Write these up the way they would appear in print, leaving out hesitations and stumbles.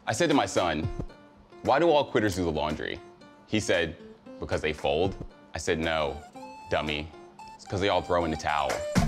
I said to my son, "Why do all quitters do the laundry?" He said, "Because they fold." I said, "No, dummy. It's because they all throw in the towel."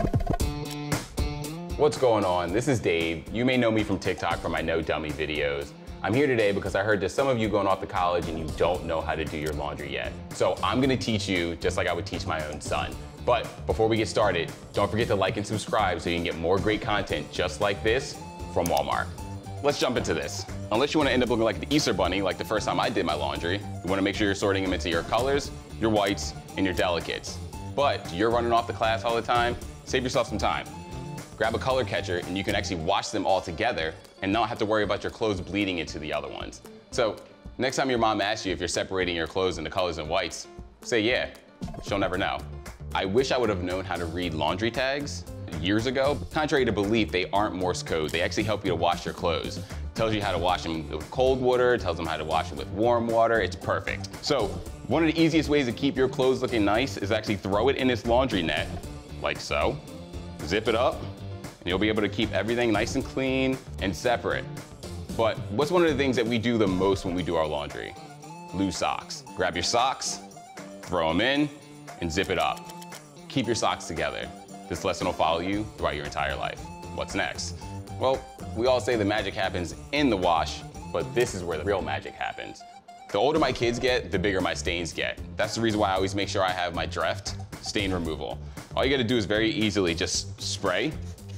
What's going on? This is Dave. You may know me from TikTok from my No Dummy videos. I'm here today because I heard that some of you going off to college and you don't know how to do your laundry yet. So I'm gonna teach you just like I would teach my own son. But before we get started, don't forget to like and subscribe so you can get more great content just like this from Walmart. Let's jump into this. Unless you want to end up looking like the Easter Bunny, like the first time I did my laundry, you want to make sure you're sorting them into your colors, your whites, and your delicates. But you're running off to class all the time, save yourself some time. Grab a color catcher and you can actually wash them all together and not have to worry about your clothes bleeding into the other ones. So next time your mom asks you if you're separating your clothes into colors and whites, say yeah, she'll never know. I wish I would have known how to read laundry tags years ago. Contrary to belief, they aren't Morse code. They actually help you to wash your clothes. It tells you how to wash them with cold water, it tells them how to wash them with warm water. It's perfect. So one of the easiest ways to keep your clothes looking nice is actually throw it in this laundry net, like so. Zip it up, and you'll be able to keep everything nice and clean and separate. But what's one of the things that we do the most when we do our laundry? Loose socks. Grab your socks, throw them in, and zip it up. Keep your socks together. This lesson will follow you throughout your entire life. What's next? Well, we all say the magic happens in the wash, but this is where the real magic happens. The older my kids get, the bigger my stains get. That's the reason why I always make sure I have my Dreft stain removal. All you gotta do is very easily just spray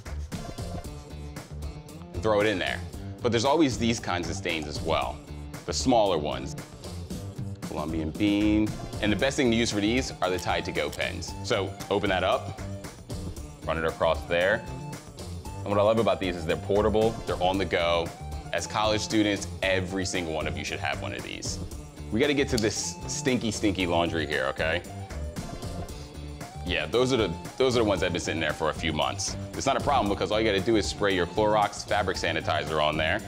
and throw it in there. But there's always these kinds of stains as well, the smaller ones. Colombian bean. And the best thing to use for these are the Tide to Go pens. So open that up, run it across there. And what I love about these is they're portable, they're on the go. As college students, every single one of you should have one of these. We gotta get to this stinky, stinky laundry here, okay? Yeah, those are the ones that have been sitting there for a few months. It's not a problem because all you gotta do is spray your Clorox fabric sanitizer on there.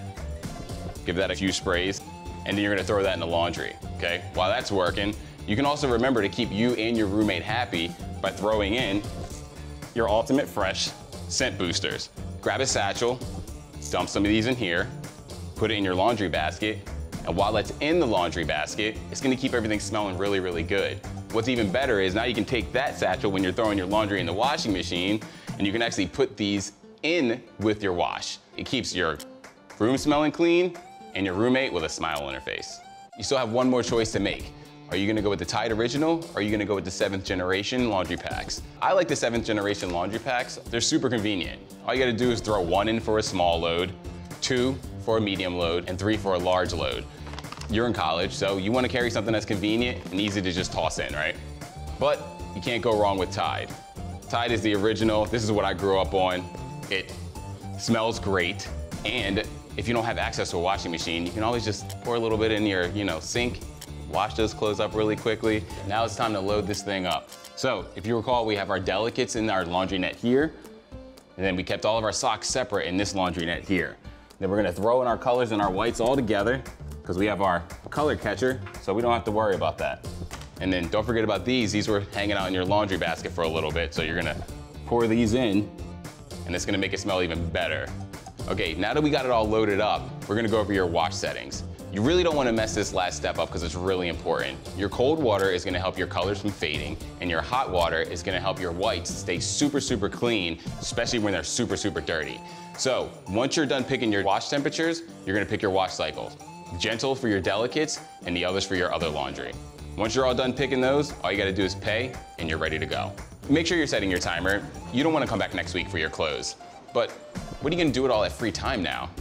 Give that a few sprays, and then you're gonna throw that in the laundry, okay? While that's working, you can also remember to keep you and your roommate happy by throwing in your Ultimate Fresh scent boosters. Grab a satchel, dump some of these in here, put it in your laundry basket, and while that's in the laundry basket, it's gonna keep everything smelling really, really good. What's even better is now you can take that satchel when you're throwing your laundry in the washing machine, and you can actually put these in with your wash. It keeps your room smelling clean and your roommate with a smile on her face. You still have one more choice to make. Are you gonna go with the Tide Original, or are you gonna go with the 7th generation laundry packs? I like the 7th generation laundry packs. They're super convenient. All you gotta do is throw 1 in for a small load, 2 for a medium load, and 3 for a large load. You're in college, so you wanna carry something that's convenient and easy to just toss in, right? But you can't go wrong with Tide. Tide is the original. This is what I grew up on. It smells great, and if you don't have access to a washing machine, you can always just pour a little bit in your, sink, wash those clothes up really quickly. Now it's time to load this thing up. So if you recall, we have our delicates in our laundry net here, and then we kept all of our socks separate in this laundry net here. Then we're gonna throw in our colors and our whites all together because we have our color catcher, so we don't have to worry about that. And then don't forget about these. These were hanging out in your laundry basket for a little bit, so you're gonna pour these in, and it's gonna make it smell even better. Okay, now that we got it all loaded up, we're gonna go over your wash settings. You really don't wanna mess this last step up because it's really important. Your cold water is gonna help your colors from fading, and your hot water is gonna help your whites stay super, super clean, especially when they're super, super dirty. So once you're done picking your wash temperatures, you're gonna pick your wash cycles. Gentle for your delicates, and the others for your other laundry. Once you're all done picking those, all you gotta do is pay, and you're ready to go. Make sure you're setting your timer. You don't wanna come back next week for your clothes. But what are you gonna do with all that free time now?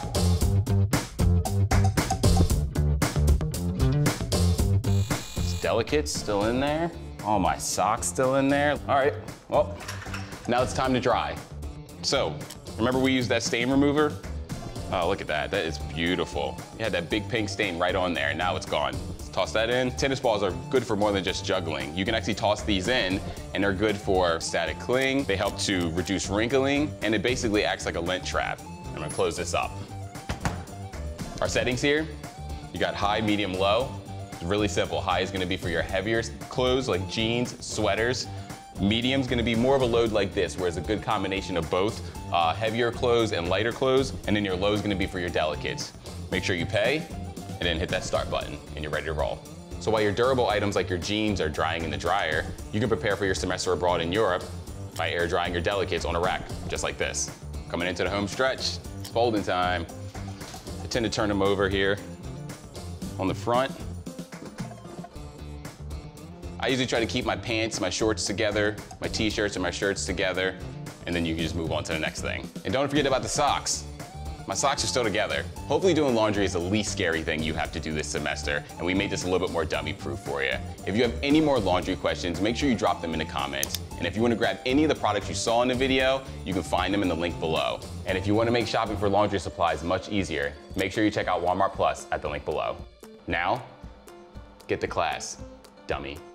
Delicates still in there. All my socks still in there. All right, well, now it's time to dry. So, remember we used that stain remover? Oh, look at that, that is beautiful. You had that big pink stain right on there, and now it's gone. Let's toss that in. Tennis balls are good for more than just juggling. You can actually toss these in, and they're good for static cling. They help to reduce wrinkling, and it basically acts like a lint trap. I'm gonna close this up. Our settings here, you got high, medium, low. It's really simple. High is gonna be for your heavier clothes like jeans, sweaters. Medium's gonna be more of a load like this, where it's a good combination of both heavier clothes and lighter clothes, and then your low is gonna be for your delicates. Make sure you pay, and then hit that start button, and you're ready to roll. So while your durable items like your jeans are drying in the dryer, you can prepare for your semester abroad in Europe by air drying your delicates on a rack, just like this. Coming into the home stretch, it's folding time. I tend to turn them over here on the front. I usually try to keep my pants, my shorts together, my t-shirts and my shirts together, and then you can just move on to the next thing. And don't forget about the socks. My socks are still together. Hopefully doing laundry is the least scary thing you have to do this semester, and we made this a little bit more dummy-proof for you. If you have any more laundry questions, make sure you drop them in the comments. And if you want to grab any of the products you saw in the video, you can find them in the link below. And if you want to make shopping for laundry supplies much easier, make sure you check out Walmart Plus at the link below. Now, get to class, dummy.